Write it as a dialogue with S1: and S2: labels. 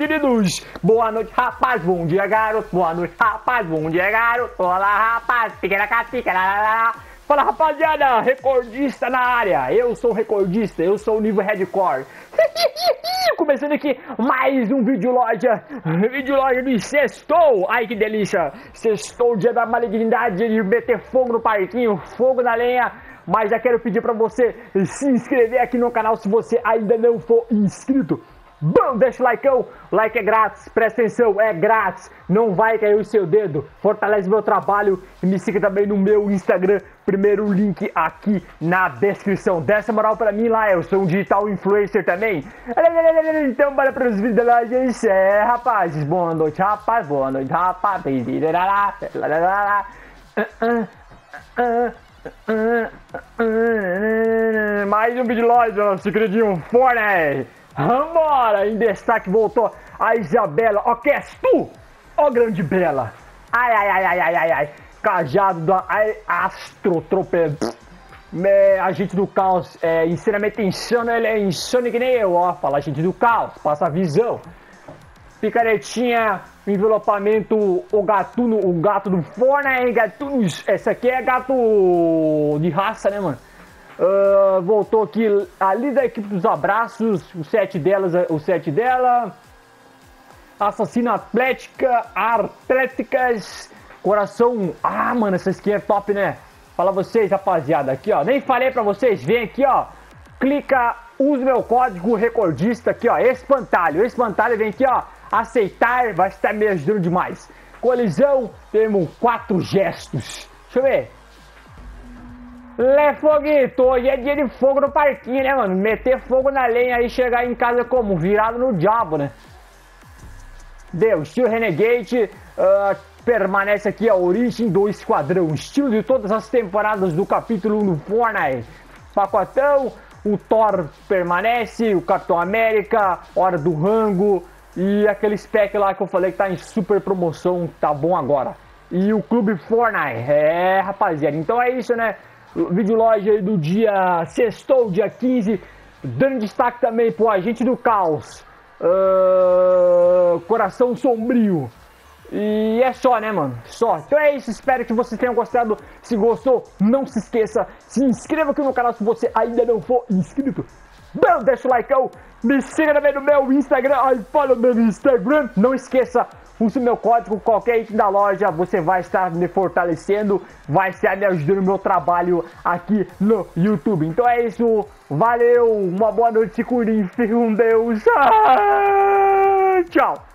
S1: queridos! Boa noite, rapaz, bom dia, garoto. Boa noite, rapaz, bom dia, garoto. Olá, rapaz, pica lá. Fala, rapaziada, recordista na área. Eu sou recordista, eu sou o nível Redcore. Começando aqui mais um vídeo loja do Sextou. Ai, que delícia. Sextou, dia da malignidade, de meter fogo no parquinho, fogo na lenha. Mas já quero pedir pra você se inscrever aqui no canal se você ainda não for inscrito. Bom, deixa o likeão, like é grátis, presta atenção, é grátis, não vai cair o seu dedo, fortalece meu trabalho e me siga também no meu Instagram, primeiro link aqui na descrição. Dá essa moral pra mim lá, eu sou um digital influencer também. Então bora para os vídeos da gente, rapazes, boa noite rapaz, mais um vídeo loja, nosso queridinho Fortnite. Vambora! Em destaque voltou a Isabela. Ó, que és tu? Ó, grande bela. Ai. Cajado da Astrotrope. Agente do caos. Ensinamento insano, ele é insano que nem eu. Ó, fala agente do caos. Passa a visão. Picaretinha. Envelopamento. O gato do Fortnite. Gatunos. Esse aqui é gato de raça, né, mano? Voltou aqui a líder da equipe dos abraços, o set dela, assassina atléticas, coração, mano, essa skin é top, né? Fala vocês, rapaziada, aqui ó, nem falei pra vocês, vem aqui ó, clica, usa meu código recordista aqui ó, espantalho, vem aqui ó, aceitar, vai estar me ajudando demais. Colisão, temos 4 gestos, deixa eu ver. Foguito, hoje é dia de fogo no parquinho, né, mano? Meter fogo na lenha e chegar em casa como? Virado no diabo, né? Deu, estilo Renegade, permanece aqui a origem do esquadrão, estilo de todas as temporadas do capítulo 1 no Fortnite. Pacotão, o Thor permanece, o Capitão América, Hora do Rango e aquele spec lá que eu falei que tá em super promoção, tá bom agora. E o Clube Fortnite, rapaziada, então é isso, né? Vídeo loja aí do dia sextou, dia 15, dando destaque também pro Agente do Caos, Coração Sombrio, e é só, né, mano, só. Então é isso, espero que vocês tenham gostado. Se gostou, não se esqueça, se inscreva aqui no canal se você ainda não for inscrito. Bom, deixa o likeão, me siga também no meu Instagram, fala no meu Instagram, não esqueça. Use meu código, qualquer item da loja, você vai estar me fortalecendo, vai estar me ajudando no meu trabalho aqui no YouTube. Então é isso, valeu, uma boa noite, fique com Deus, tchau!